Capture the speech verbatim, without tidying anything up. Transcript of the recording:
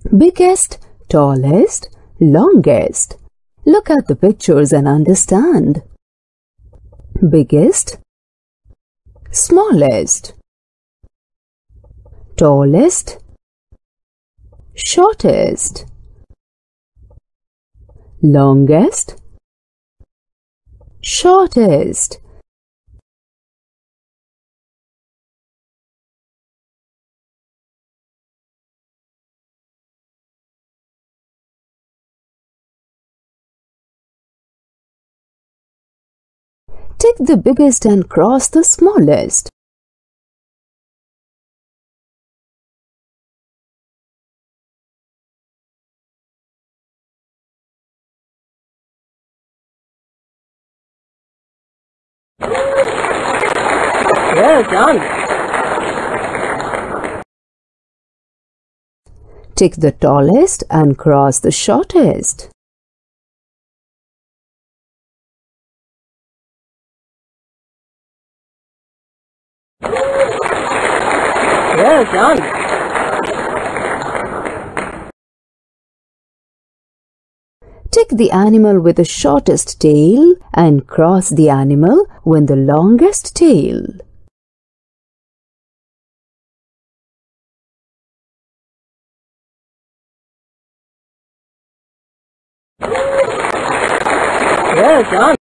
Biggest, tallest, longest. Look at the pictures and understand. Biggest, smallest, tallest, shortest, longest, shortest. Take the biggest and cross the smallest. Well done. Take the tallest and cross the shortest. Well done. Take the animal with the shortest tail and cross the animal with the longest tail. Well done.